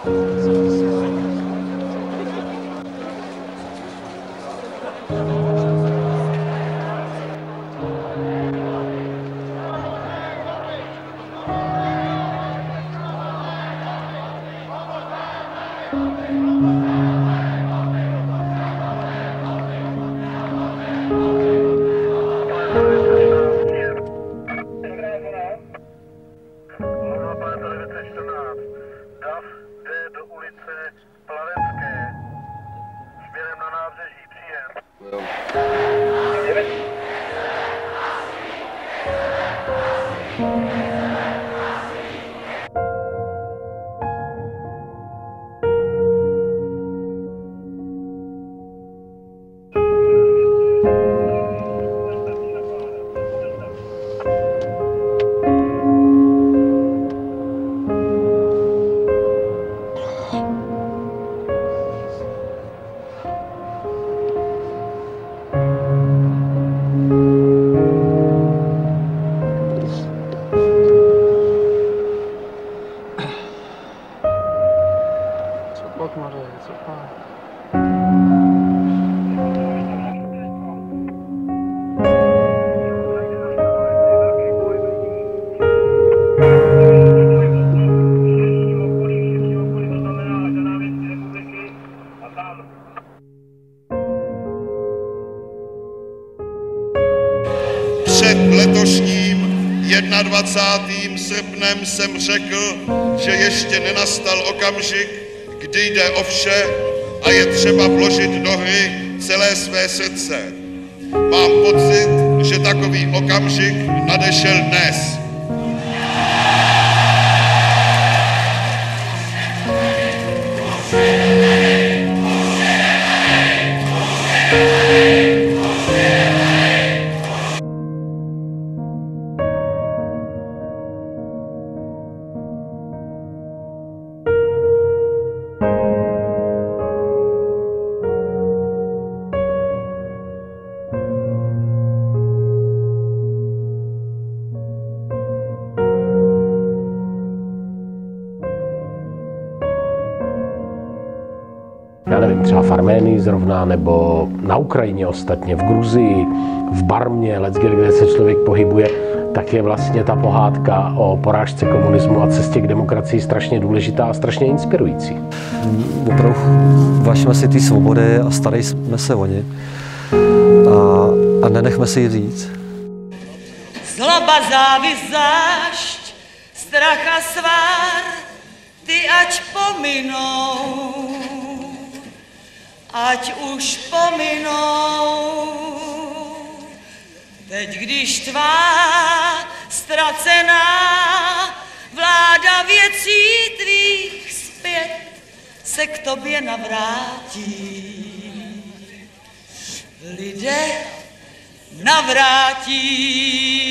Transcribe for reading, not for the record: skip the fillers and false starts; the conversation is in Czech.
DAF jde do ulice Plavecké směrem na nábřeží, příjem. Co Marie, co pak? Před letošním 21. srpnem jsem řekl, že ještě nenastal okamžik, kdy jde o vše a je třeba vložit do hry celé své srdce. Mám pocit, že takový okamžik nadešel dnes. Já nevím, třeba v Arménii zrovna, nebo na Ukrajině ostatně, v Gruzii, v Barmě, kde se člověk pohybuje, tak je vlastně ta pohádka o porážce komunismu a cestě k demokracii strašně důležitá a strašně inspirující. Opravdu važme si ty svobody a starejme se o ně a nenechme si ji říct. Zloba, závist, zášť, strach a svár, ty ať pominou. Ať už pominou, teď když tvá ztracená vláda věcí tvých zpět se k tobě navrátí. Lidé navrátí.